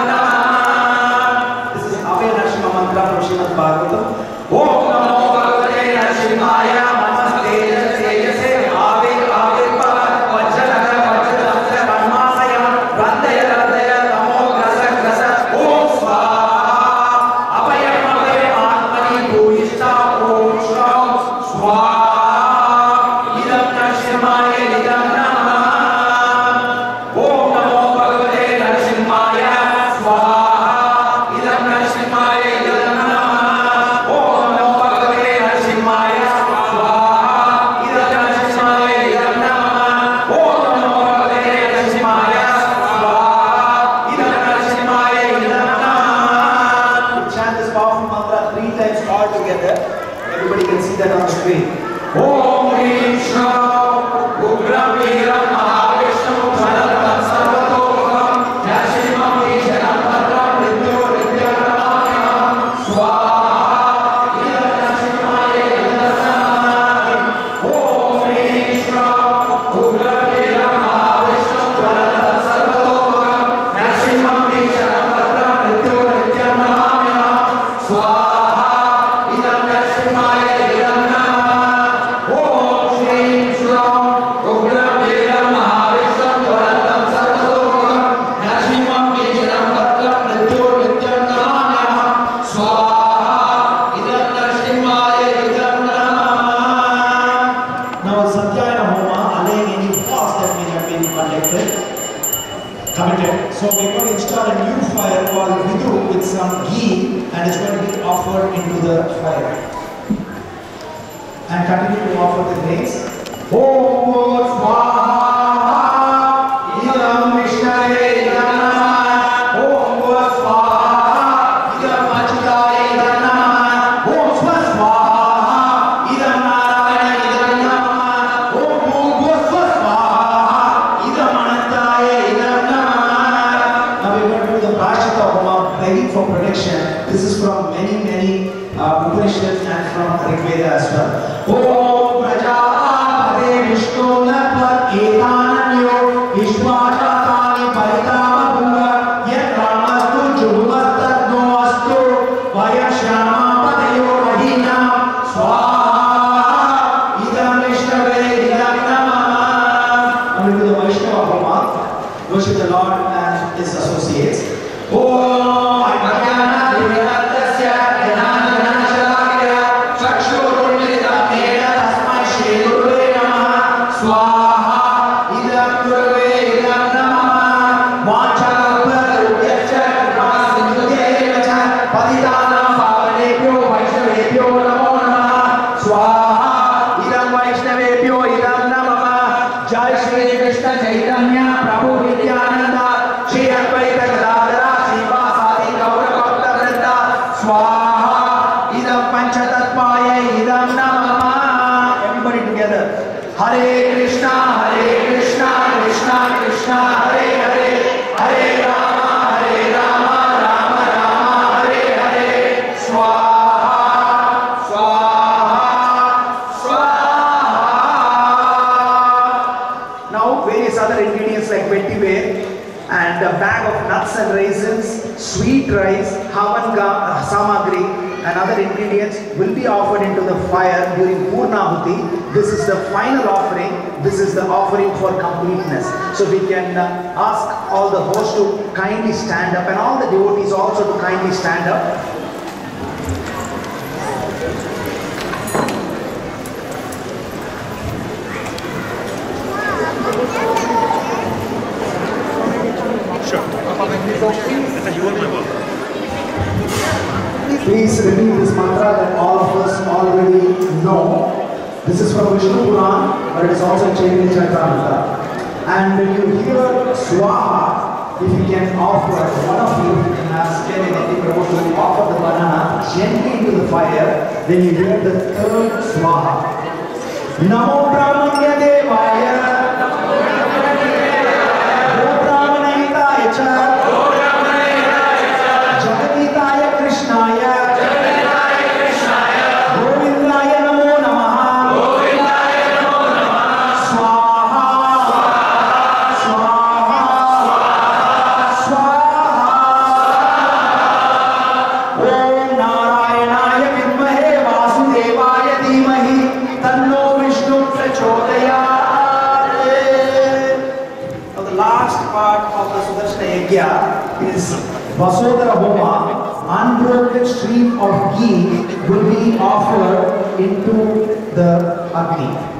Namah. This is Abhay Narasimha mantra from Srimad Bhagavatam. Om Namo Bhagavate Narasimhaya Namaste Tejase Ave Avirpa Vajraka Vajradhara Karmasaya Randaya Randaya Namo Grasa Grasa Om Swaha Abhayam Abhayam Atmani Bhuyishta Om Shram Swaha Idam Narasimhaya Idam Namah. Om Namo Bhagavate Narasimhaya Swaha Idam Narasimhaya Idam Namah. Om Namo Bhagavate Narasimhaya Swaha Idam Narasimhaya Idam Namah. Om Namo Bhagavate Narasimhaya Swaha Idam Narasimhaya Idam Namah. We chant this powerful mantra three times all together. Everybody can see that on the screen. Om Hrim Shram Ugram Veeram Mahavishnu Bharadram Sarvatokam Narasimham Isharam Bhadram Mrityo Nityanamaham. Swaha Idam Narasimhaya Idam Namah. Om Hrim Shram Ugram Veeram Mahavishnu Bharadram Sarvatokam Narasimham Isharam Bhadram Mrityo Nityanamaham. Swaha Idam Narasimhaya Idam Namah. Om Shrim Shram Ugram Veeram Mahavishnu Bharadram Sarvatokam Narasimham Isharam Bhadram Mrityo Nityanamaham. Swaha Idam Narasimhaya Idam Namah. Now Satyayana Homa, allaying any fast that may have been conducted, committed. So we're going to install a new fire called Vidu with some ghee, and it's going to be offered into the fire. And continue to offer the grains. Om Swaha Idam Vishnave Idam Namah. Om Swaha Idam Achitaya Idam Namah. Om Swaha Idam Narayana Idam Namah. Om Swaha Idam Anantaya Idam Namah. Now we're going to do the Prashita Homa, begging for protection. This is from many, many uh, Upanishads and from Rig Veda as well. Om Prajapate Vishnu Natvat Etananyo Vishwachatani Paritama Bunga Yat Ramastu Juhumastatno Astu Vayashyama Padayo Rahina. Swaha Idam Vishnave Idam Namah. And we do the Vaishnava Homa, worship the Lord and his associates. Om Ajnana Divyanatasya Jnana Shalakya Chakshurunmilitam Nena Tasmai Shri Gurave Namah. Swaha Idam Gurave Idam Namah. Vanchakalpatarubhyascha Kripasinudhyayevacha Patitanam Pavanebhyo Vaishnavebhyo Namo Namah. Swaha Idam Vaishnavebhyo Idam Namah. Jai Shri Krishna Chaitanya Prabhu Nityananda Shri Advaita Gadadhara Srivasadi Gaura Bhakta Vrinda. Swaha Idam Panchatatvaya Idam Namah. Everybody together. Hare Krishna Hare Krishna Krishna Krishna Hare Hare Hare Rama Hare Rama Rama Rama Hare Hare. Swaha Swaha Swaha. Now various other ingredients like vetiver and a bag of nuts and raisins, sweet rice, havan ga- samagri and other ingredients will be offered into the fire during Purnahuti. This is the final offering. This is the offering for completeness. So we can uh, ask all the hosts to kindly stand up and all the devotees also to kindly stand up. Thank you. Please repeat this mantra that all of us already know. This is from Vishnu Puran, but it is also Chaitanya Charitamrita. And when you hear Swaha, if you can offer, one of you, if you can ask anything, to offer the banana gently into the fire, then you hear the third Swaha. Namo Brahmanya Devaya, Go Brahmanahitaya Cha, Jagaditaya Krishnaya, Govindaya Namo Namaha, Swaha, Swaha, Swaha, Om Narayanaya Vidmahe Vasudevaya Dhimahi, Tanno Vishnu Prachodayate. Now the last part of the Sudarshana Yajna is Vasodhara Homa. Unbroken stream of ghee will be offered into the Agni.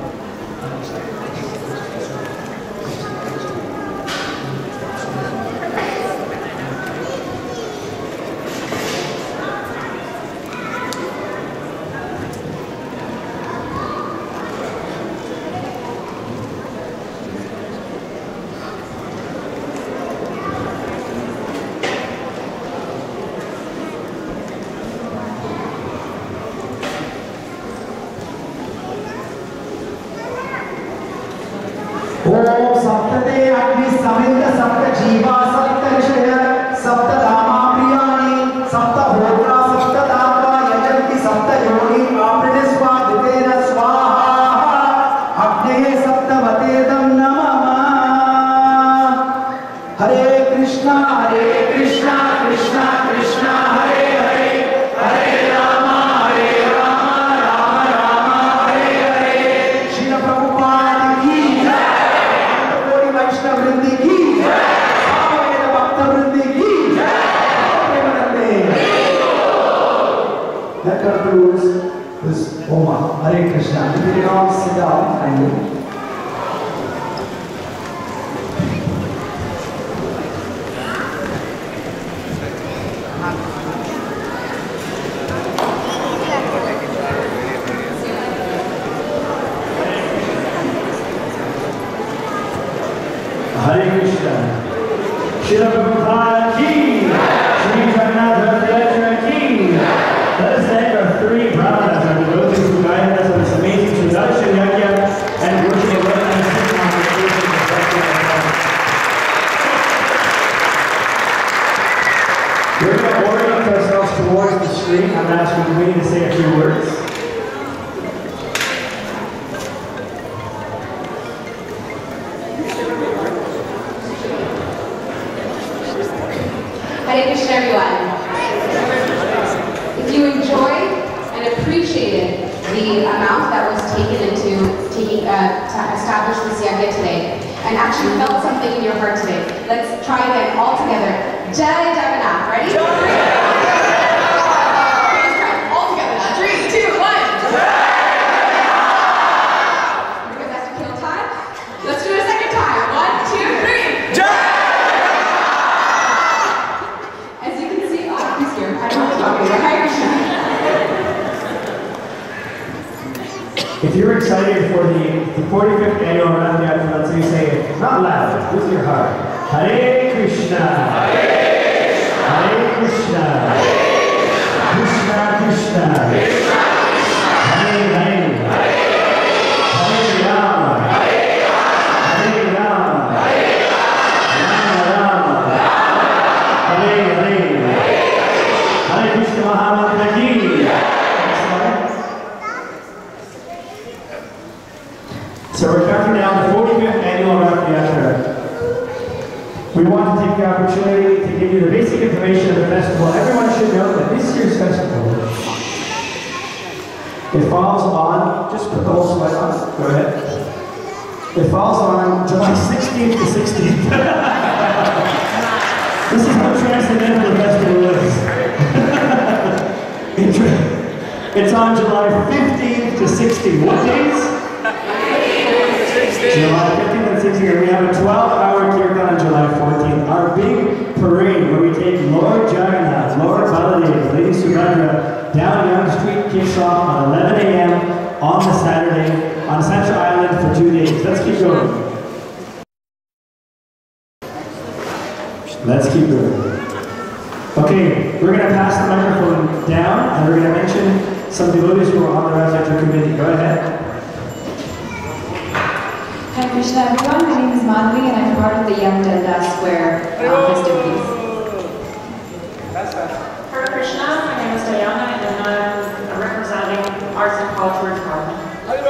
Om Saptate Agni Samendra Sapta Jiva Sapta Rishaya Sapta Dama Priyani Sapta Hotra Sapta Daka Yajanti Sapta Yoni Aprinisva Ditena Swaha Agnehe Sapta Vatedam Namama. Hare Krishna Hare Krishna Krishna Krishna Hare Hare Hare Rama Hare Rama Rama Rama Hare Hare. Srila Prabhupada ki jai. Vaishnava Vritti ki jai, Samaveda Bhakta Vritti ki jai, that concludes this Homa. Hare Krishna. If you can all sit down and Hare Krishna. Srila Prabhupada ki, Sri Jagannath Rath Yatra ki. Let us thank our three brahmanas and devotees who guided us on this amazing Sudarshan Yajna and worship of Rath Yatra. We're going to orient ourselves towards the screen. I'm asking Winnie to say a few words. Hare Krishna, everyone. If you enjoyed and appreciated the amount that was taken into taking uh, to establish this yajna today, and actually felt something in your heart today, let's try again all together. Jai Jagannath. Ready? Okay, let's try it all together now. Three, two, one. You guys have to kill time. Let's do it a second time. One, two, three. Jai. If you're excited for the, the forty-fifth annual Rath Yatra, let's say it not loud, with your heart. Hare Krishna. Hare Krishna. Krishna Krishna. Hare Hare. Hare Rama. Hare Rama. Rama Rama. Hare Hare. Hare Krishna Mahamantra ki. So we're counting down the forty-fifth annual Rath Yatra. We want to take the opportunity to give you the basic information of the festival. Everyone should know that this year's festival, it falls on, just put the whole slide on, go ahead. It falls on July sixteenth to sixteenth. This is how transcendental the festival is. It's on July fifteenth to sixteenth. What days? July fifteenth and sixteenth, we have a twelve hour kirtan on July fourteenth. Our big parade where we take Lord Let's keep going. Okay, we're going to pass the microphone down and we're going to mention some devotees who are on the Rath Yatra committee. Go ahead. Hi Krishna everyone, my name is Madhvi and I'm part of the Young Delta Square uh, festivities. Hare Krishna, my name is Diana and I'm representing Arts and Culture Department.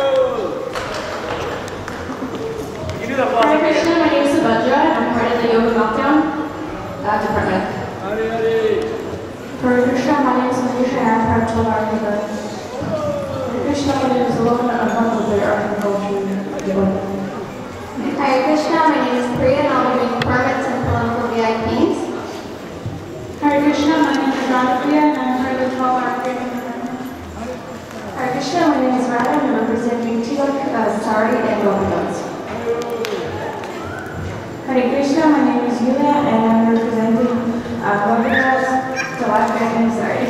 Hare Krishna, my name is Subhadra and I'm part of the Yoga Meltdown uh, Department. Hare Krishna, my name is Manisha and I'm part of twelve Hour Yoga. Hare Krishna, my name is Alona and I'm part of the Art and Culture Department. Hare Krishna, my name is Priya and I'll be doing permits and political V I Ps. Hare Krishna, my name is Radha Priya and I'm part of the twelve Hour Yoga. Hare Krishna, my name is Radha and I'm representing Tilak, uh, Sari and Gopinaths. Hare Krishna, my name is Yulia and I'm representing uh, Gopinaths, Tilak and Sari.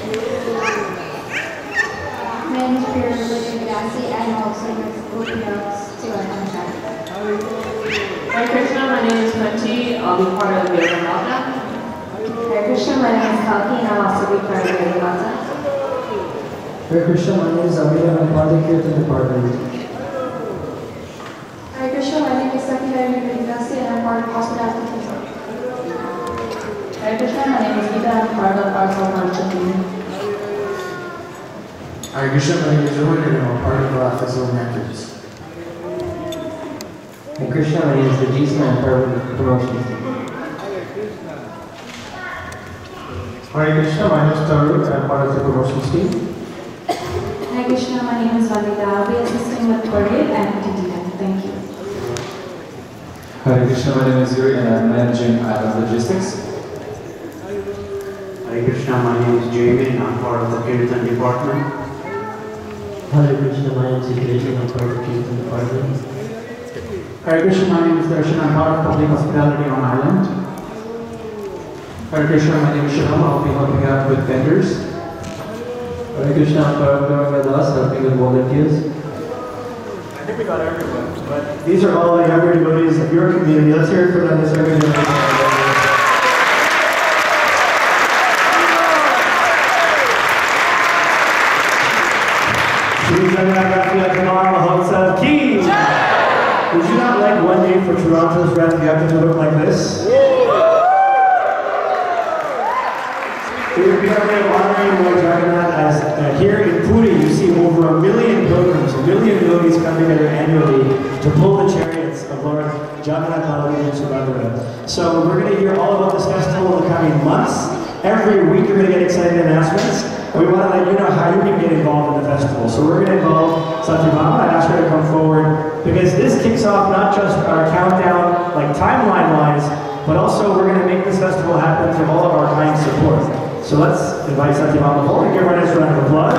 My name is Priya Vidasi and I'm also with Gopinaths, Tilak and Sari. Hare Krishna, my name is Mati. I'll be part of the Yoga Meltdown. Hare Krishna, my name is Kalki and I'll also be part of the Yoga Meltdown. Hare Krishna, my name is Amira and I'm part of the Kirtan department. Hare Krishna, my name is Sakina Vidasi and I'm part of hospitality. Hare Krishna, my name is Gita and I'm part of Arts and Culture team. Hare Krishna, my name is Rohan and I'm part of Rath Yatra activities. Hare Krishna, my name is Vijay and I'm part of the promotions team. Hare Krishna, my name is Taru and I'm part of the promotions team. Hare Krishna, my name is Vandita. I'll be assisting with parade and T T M. Thank you. Hare Krishna, my name is Yuri and I'm managing island logistics. Hare Krishna, my name is Jamie and I'm part of the Kirtan department. Hare Krishna, my name is Hitesh and I'm part of the Kirtan department. Hare Krishna, my name is Darshan. I'm part of public hospitality on island. Hare Krishna, my name is Shubham. I'll be helping out with vendors. Hare Krishna, I'm part of Gauradas, helping with volunteers. I think we got everyone, but these are all the younger devotees of your community. Let's hear it for them. This younger generation. Would you not like one day for Toronto's Rath Yatra to look like this? It would be our way of honoring Lord Jagannath as uh, here in Puri you see over a million pilgrims, a million devotees come together annually to pull the chariots of Lord Jagannath and Subhadra. So we're going to hear all about this festival in the coming months. Every week you're going to get exciting announcements. And we want to let you know how you can get involved in the festival. So we're going to involve Satyabhama. I'd ask her to come forward because this kicks off not just our countdown, like timeline-wise, but also we're going to make this festival happen through all of our kind support. So let's invite Satyabhama forward and give her a nice round of applause.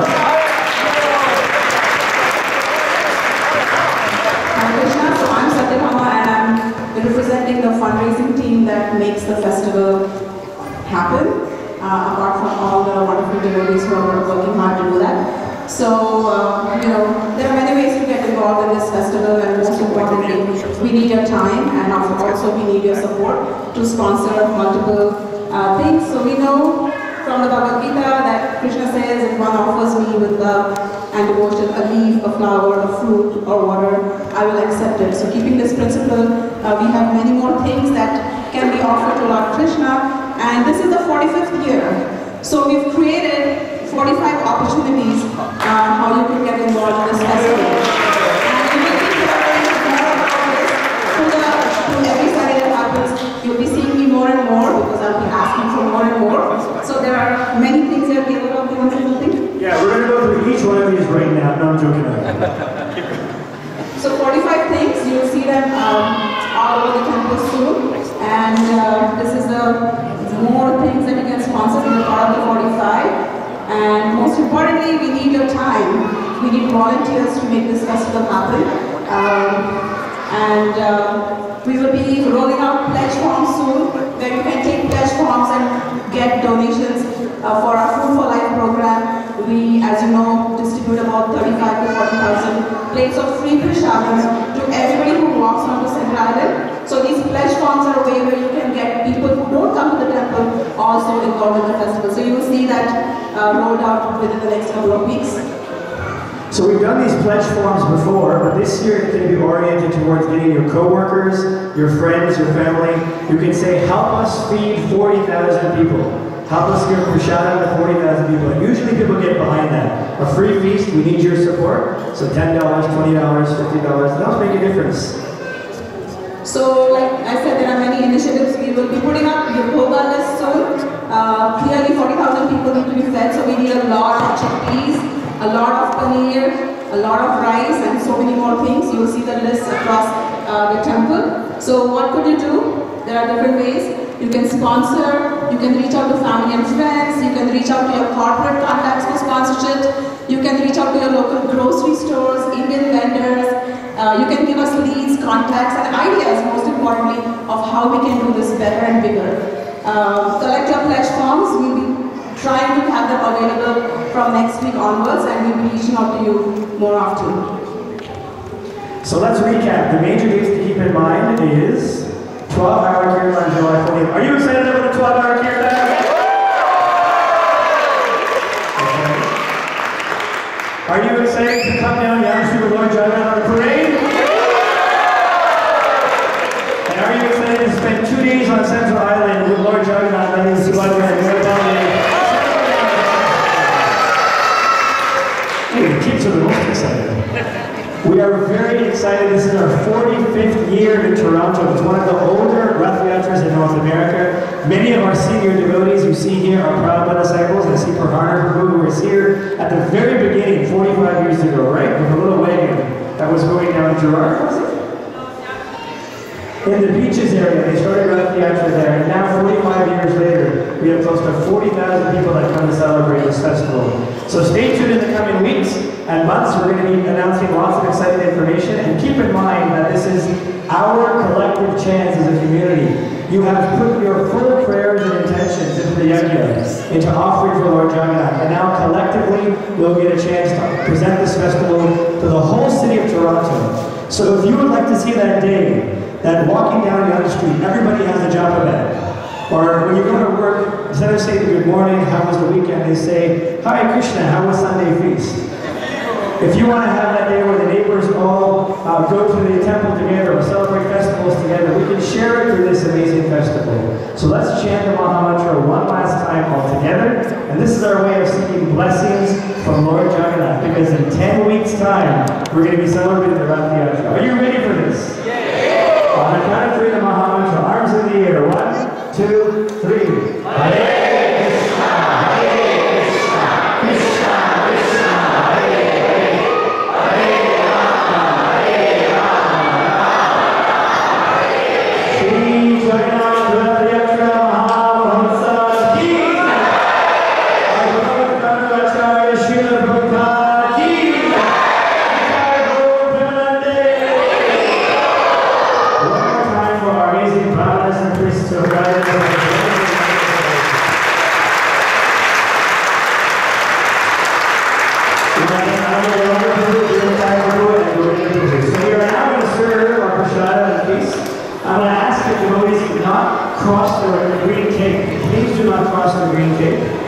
Hare Krishna, so I'm Satyabhama and I'm representing the fundraising team that makes the festival happen. Uh, apart from all the wonderful devotees who are working hard to do that. So, uh, you know, there are many ways to get involved in this festival and most importantly, we need your time and also we need your support to sponsor multiple uh, things. So we know from the Bhagavad Gita that Krishna says if one offers me with love and devotion a leaf, a flower, a fruit or water, I will accept it. So keeping this principle, uh, we have many more things that can be offered to Lord Krishna. And this is the forty-fifth year. So we've created forty-five opportunities uh, how you can get involved in this festival. And you will be hearing more about this through, the, through every Sunday that happens. You'll be seeing me more and more because I'll be asking for more and more. So there are many things here. Do you want to say something? Yeah, we're going to go through each one of these right now. No, I'm joking. So forty-five things. You'll see them um, all over the campus soon. And uh, this is the more things that you can sponsor in the part of the forty-five. And most importantly, we need your time. We need volunteers to make this festival happen. Um, and uh, we will be rolling out pledge forms soon, where you can take pledge forms and get donations uh, for our Food for Life program. We, as you know, distribute about thirty-five to forty thousand plates of free prashadas to everybody who walks onto Central Island. So these pledge forms are a way where you can get people who don't also involved in the festival. So you will see that uh, rolled out within the next couple of weeks. So we've done these pledge forms before, but this year it's going to be oriented towards getting your co-workers, your friends, your family. You can say, help us feed forty thousand people. Help us give prashadam to forty thousand people. And usually people get behind that. A free feast, we need your support. So ten dollars, twenty dollars, fifty dollars, that'll make a difference. So, like I said, there are many initiatives. We will be putting up your Bhoga list soon. Uh, clearly forty thousand people need to be fed, so we need a lot of chickpeas, a lot of paneer, a lot of rice, and so many more things. You will see the list across uh, the temple. So what could you do? There are different ways. You can sponsor, you can reach out to family and friends, you can reach out to your corporate contacts for sponsorship, you can reach out to your local grocery stores, Indian vendors, uh, you can give us leads, contacts, and ideas, most importantly, of how we can do this better and bigger. Uh, collect your pledge forms. We'll be trying to have them available from next week onwards, and we'll be reaching out to you more often. So let's recap. The major dates to keep in mind is twelve hour Kirtan, July twentieth. Are you excited about the twelve hour Kirtan? Okay. Are you excited to come down Yamshi with Lord Jagannath on a parade? And are you excited to spend two days on Central Island with Lord Jagannath and his Subhadra and Lord Jagannath? Hey, the kids are the most excited. We are very excited. This is our forty-fifth year in Toronto. It's one of the older Rath Yatras in North America. Many of our senior devotees you see here are Prabhupada disciples. I see Prabhupada Prabhu, who was here at the very beginning, forty-five years ago, right? With a little wagon that was going down Gerard, was it? In the beaches area, they started Rath Yatra there, and now forty-five years later, we have close to forty thousand people that come to celebrate this festival. So stay tuned in the coming weeks and months. We're going to be announcing lots of exciting information, and keep in mind that this is our collective chance as a community. You have put your full prayers and intentions into the yajna, into offering for Lord Jagannath, and now collectively we'll get a chance to present this festival to the whole city of Toronto. So if you would like to see that day, that walking down the other street, everybody has a japa bag. Or when you go to work, instead of saying good morning, how was the weekend, they say, Hare Krishna, how was Sunday feast? If you want to have that day where the neighbors all uh, go to the temple together or celebrate festivals together, we can share it through this amazing festival. So let's chant the Maha Mantra one last time all together. And this is our way of seeking blessings from Lord Jagannath, because in ten weeks' time, we're going to be celebrating the Rath Yatra. Are you ready for this? Yeah. On the count of three, the Maha Mantra, arms in the air. One, two, three. Hare I'm going to ask the devotees to not cross the green cake. Please do not cross the green cake.